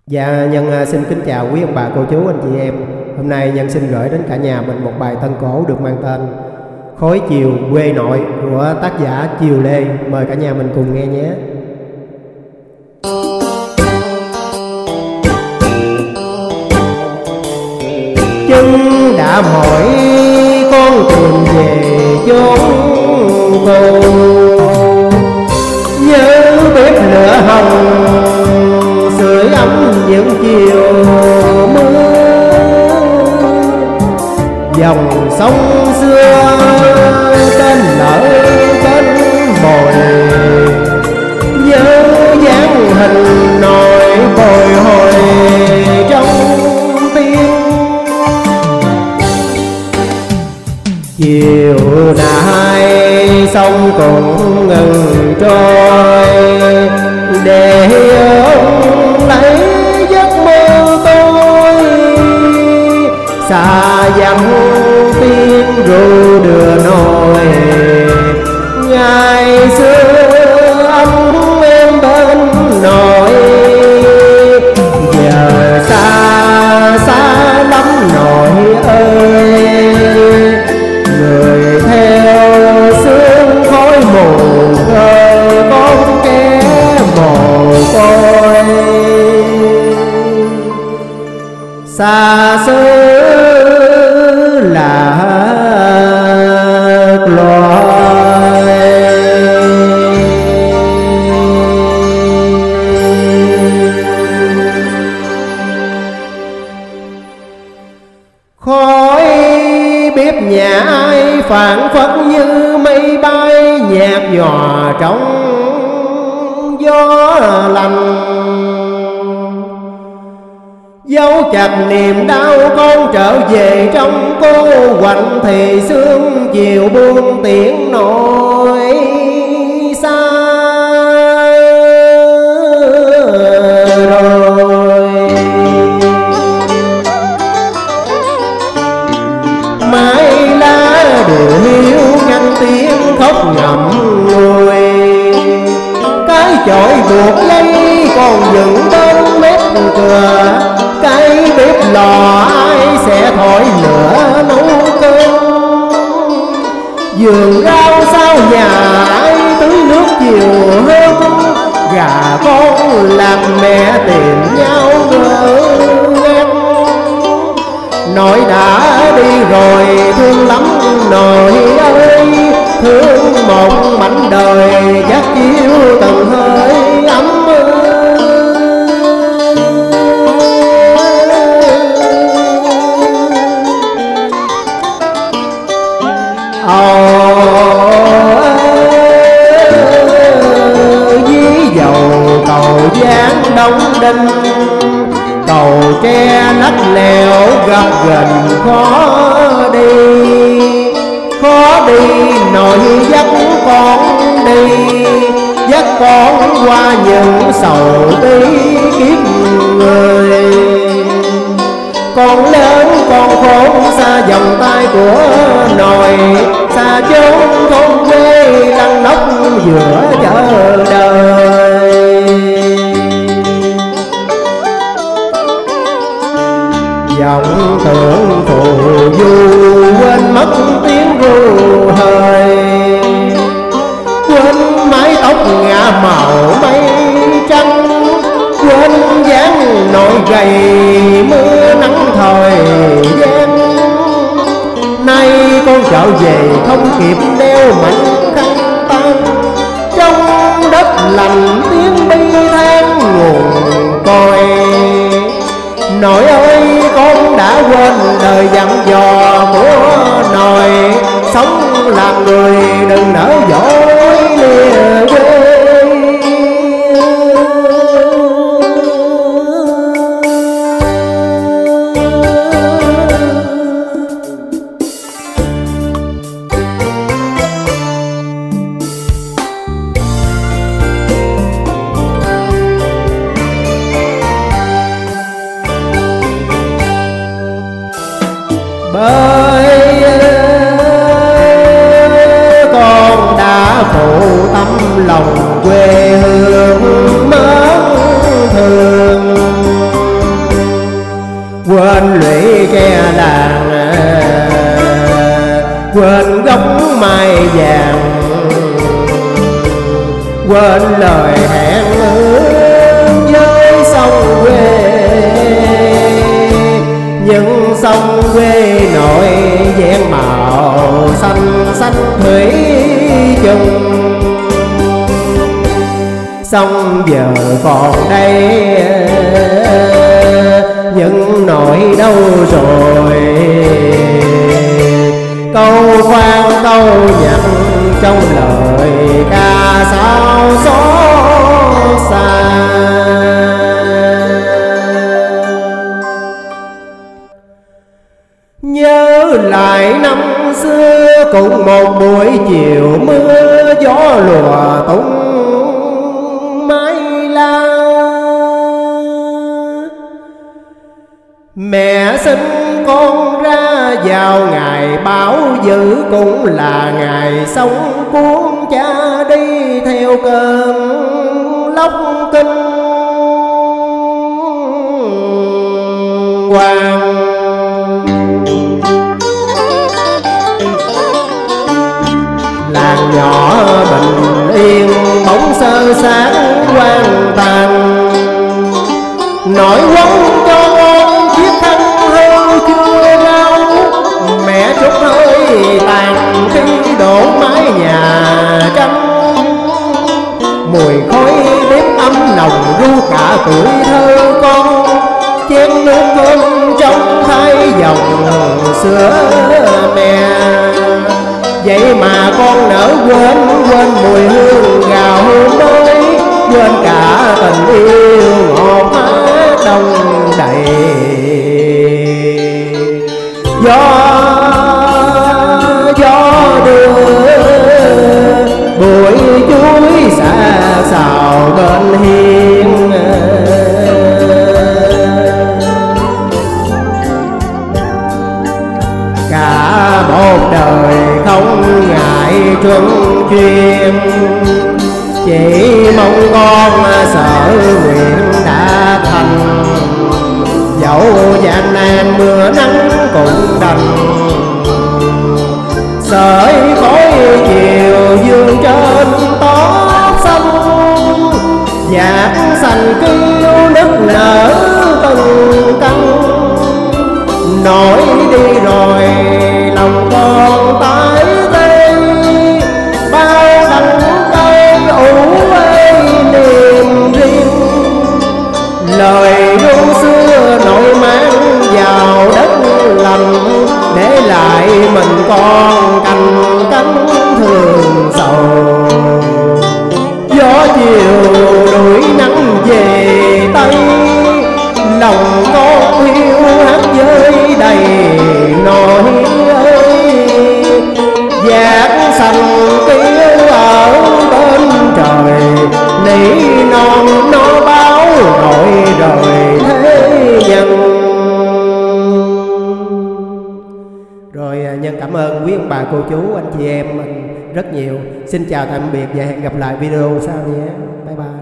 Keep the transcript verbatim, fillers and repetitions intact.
Dạ, Nhân xin kính chào quý ông bà, cô chú, anh chị em. Hôm nay Nhân xin gửi đến cả nhà mình một bài tân cổ được mang tên Khói Chiều Quê Nội của tác giả Chiều Lê. Mời cả nhà mình cùng nghe nhé. Chân đã mỏi con tìm về chốn cô, nhớ bếp lửa hồng sưởi ấm những chiều mưa. Dòng sông xưa tên lỡ tên bồi, nhớ dáng hình nổi bồi hồi trong tim. Chiều nay sông cũng ngừng trôi, để ôm lấy giấc mơ tôi. Xa dặm tiếng ru đưa nồi, ngày xưa anh em bên nội. Giờ xa xa lắm nội ơi, người theo sương khói mù khơi con kẻ mồ côi. Xa xứ là loài, khói bếp nhà ai phảng phất như mây bay nhạt nhòa trong gió lạnh. Dấu chặt niềm đau con trở về trong cô quạnh, thì sương chiều buông tiếng nỗi xa rồi. Mái lá đều hiu ngăn tiếng khóc ngậm ngùi, cái chổi buộc dây còn dựng bên mép cửa. Cái bếp lò ai sẽ thổi lửa nấu cơm, vườn rau sau nhà ai tưới nước chiều hôm. Gà con lạc mẹ tìm nhau ngỡ ngàng, nội đã đi rồi thương lắm nội ơi. Thương một mảnh đời chắc chiếu từng hơi ấm. Dí dầu cầu dáng đông đinh, cầu tre lách lèo gặp gần khó đi. Khó đi nỗi dắt con đi, dắt con qua những sầu bi kiếp người. Con lớn con khốn xa vòng tay của nội, xa chốn thôn quê lăn nóc giữa chợ đời. Dòng tưởng phù du quên mất tiếng ru hơi, quên mái tóc ngả màu mây trắng, quên dáng nỗi gầy mưa nắng thời gian. Nay con trở về không kịp đeo mảnh khăn tan, trong đất lành tiếng bi than nguồn cội. Nội ơi con đã quên đời dặn dò của nội, sống làm người đừng nỡ dối lìa quê. Bởi con đã phụ tâm lòng quê hương mến thương, quên lũy che làng, quên gốc mai vàng, quên lời hẹn ước với sông quê. Những sông quê nội vẹn màu xanh xanh thủy chung, sông giờ còn đây những nỗi đâu rồi. Câu khoan câu nhặt trong lời ca sao xót xa. Nhớ lại năm xưa cùng một buổi chiều mưa gió lùa tung mái la. Mẹ sinh con ra vào ngày bão dữ, cũng là ngày sông cuốn cha đi theo cơn lốc kinh hoàng. Làng nhỏ bình yên bỗng sơ sáng hoang tàn, nỗi quấn cho con chiếc thân hư chưa rau. Mẹ trút hơi tàn khi đổ mái nhà tranh, mùi khói bếp ấm nồng ru cả tuổi thơ con. Chén nước cơm trong thay dòng sữa mẹ, vậy mà con nỡ quên quên mùi hương gạo mới, quên cả tình yêu ngọt mát đông đầy. Gió gió đưa bụi chuối xa xào bên hiên, cả một đời không ngại truân chuyên. Chỉ mong con sở nguyện đã thành, dẫu gian nan mưa nắng cũng đành. Sợi khói chiều dương trên tóc xanh, nhạc xanh kêu nức nở từng căn. Nổi đi rồi lòng con tái tê, bao đắng cay ủ ê niềm riêng. Lời ru xưa nỗi mang vào đất lành, để lại mình con canh cánh thường sầu. Gió chiều đuổi nắng về Tây, lòng con hiu hắt với đầy nỗi ơi. Giác xanh kêu ở bên trời, nỉ non nó báo nội rồi thế nhân. Rồi nhân cảm ơn quý ông bà cô chú anh chị em mình rất nhiều. Xin chào tạm biệt và hẹn gặp lại video sau nhé. Bye bye.